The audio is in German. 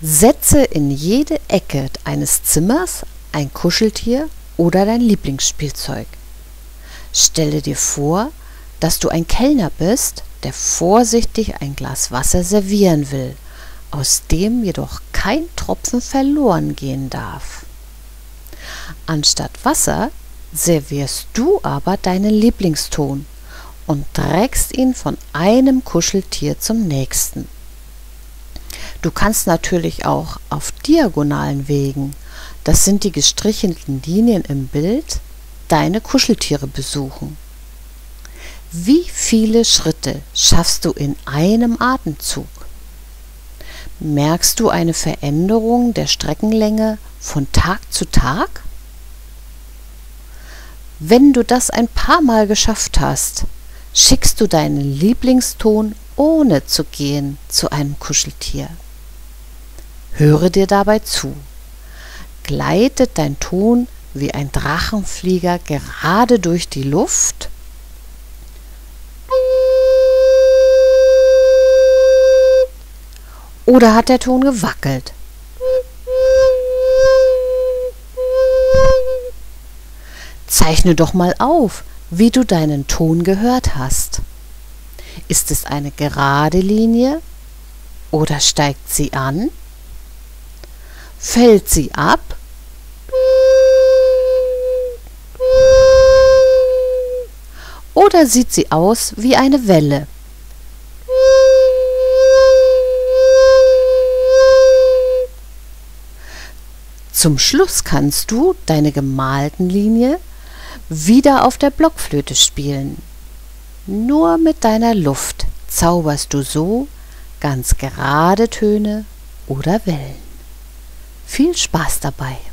Setze in jede Ecke eines Zimmers ein Kuscheltier oder dein Lieblingsspielzeug. Stelle dir vor, dass du ein Kellner bist, der vorsichtig ein Glas Wasser servieren will, aus dem jedoch kein Tropfen verloren gehen darf. Anstatt Wasser servierst du aber deinen Lieblingston und trägst ihn von einem Kuscheltier zum nächsten. Du kannst natürlich auch auf diagonalen Wegen, das sind die gestrichelten Linien im Bild, deine Kuscheltiere besuchen. Wie viele Schritte schaffst du in einem Atemzug? Merkst du eine Veränderung der Streckenlänge von Tag zu Tag? Wenn du das ein paar Mal geschafft hast, schickst du deinen Lieblingston ohne zu gehen zu einem Kuscheltier. Höre dir dabei zu. Gleitet dein Ton wie ein Drachenflieger gerade durch die Luft? Oder hat der Ton gewackelt? Zeichne doch mal auf, wie du deinen Ton gehört hast. Ist es eine gerade Linie oder steigt sie an? Fällt sie ab? Oder sieht sie aus wie eine Welle? Zum Schluss kannst du deine gemalten Linien wieder auf der Blockflöte spielen. Nur mit deiner Luft zauberst du so ganz gerade Töne oder Wellen. Viel Spaß dabei!